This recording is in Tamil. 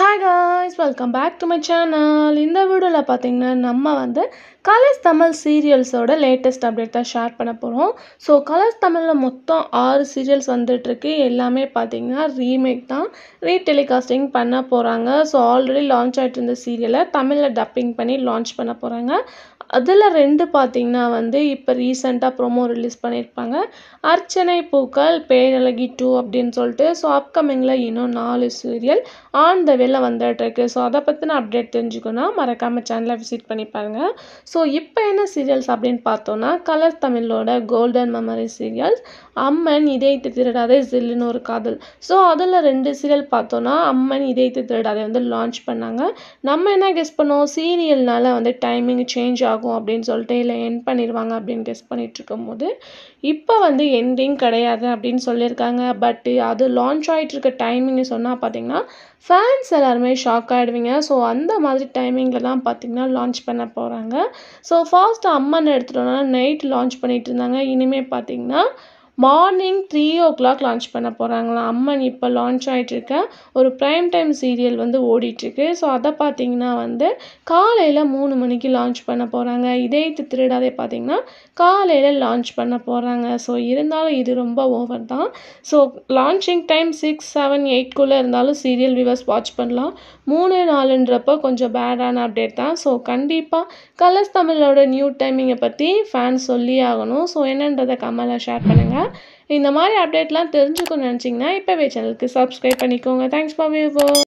Hi guys, welcome back to my channel. In the video la pathina namma vandu Colors Tamil serials oda latest update da share panna porom. So Colors Tamil la mottham 6 serials vandittirukku. Ellame pathina remake da re-telecasting panna poranga. So already launch aayittirundha serial Tamil la dubbing panni launch panna poranga. அதில் ரெண்டு பார்த்தீங்கன்னா வந்து இப்போ ரீசெண்டாக ப்ரோமோ ரிலீஸ் பண்ணியிருப்பாங்க. அர்ச்சனை பூக்கள் பேரழகி 2 அப்படின்னு சொல்லிட்டு. ஸோ அப்கமிங்கில் இன்னும் 4 சீரியல் ஆன் த வேல வந்துட்டுருக்கு. ஸோ அதை பற்றின அப்டேட் தெரிஞ்சுக்கணும் மறக்காமல் சேனலை விசிட் பண்ணி பாருங்கள். ஸோ இப்போ என்ன சீரியல்ஸ் அப்படின்னு பார்த்தோன்னா கலர்ஸ் தமிழோட கோல்டன் மெமரி சீரியல்ஸ் அம்மன் இதயத்தை திருடாதே ஜில்லுன்னு ஒரு காதல். ஸோ அதில் 2 சீரியல் பார்த்தோன்னா அம்மன் இதயத்தை திருடாதே வந்து லான்ச் பண்ணாங்க. நம்ம என்ன கெஸ் பண்ணோம், சீரியல்னால வந்து டைமிங் சேஞ்ச் ஆகும் அப்படின்னு சொல்லிட்டு இல்லை எண்ட் பண்ணிடுவாங்க அப்படின்னு கெஸ் பண்ணிட்டு இருக்கும்போது இப்போ வந்து எண்டிங் கிடையாது அப்படின்னு சொல்லியிருக்காங்க. பட் அது லான்ச் ஆகிட்டு இருக்க டைமிங்னு சொன்னால் பார்த்தீங்கன்னா ஃபேன்ஸ் எல்லாருமே ஷாக் ஆகிடுவீங்க. ஸோ அந்த மாதிரி டைமிங்கில் தான் பார்த்தீங்கன்னா லான்ச் பண்ண போகிறாங்க. ஸோ ஃபர்ஸ்ட் அம்மன் எடுத்துட்டோன்னா நைட் லான்ச் பண்ணிட்டு இருந்தாங்க. இனிமேல் பார்த்தீங்கன்னா மார்னிங் 3 o'clock லான்ச் பண்ண போகிறாங்களாம். அம்மன் இப்போ லான்ச் ஆகிட்டுருக்க ஒரு ப்ரைம் டைம் சீரியல் வந்து ஓடிட்டுருக்கு. ஸோ அதை பார்த்தீங்கன்னா வந்து காலையில் 3 மணிக்கு லான்ச் பண்ண போகிறாங்க. இதயத்தை திருடாதே பார்த்தீங்கன்னா காலையில் லான்ச் பண்ண போகிறாங்க. ஸோ இருந்தாலும் இது ரொம்ப ஓவர் தான். ஸோ லான்ச்சிங் டைம் 6, 7, 8குள்ளே இருந்தாலும் சீரியல் வியூவர்ஸ் வாட்ச் பண்ணலாம். 3, 4ன்றப்போ கொஞ்சம் பேடான அப்டேட் தான். ஸோ கண்டிப்பாக கலர்ஸ் தமிழோட நியூ டைமிங்கை பற்றி ஃபேன்ஸ் சொல்லி ஆகணும். ஸோ என்னன்றதை கமெண்ட்டில் ஷேர் பண்ணுங்கள். இந்த மாதிரி அப்டேட்லாம் தெரிஞ்சுக்கணும்னு நினச்சிங்கன்னா இப்போவே சேனலுக்கு சப்ஸ்கிரைப் பண்ணிக்கோங்க. Thanks for viewer.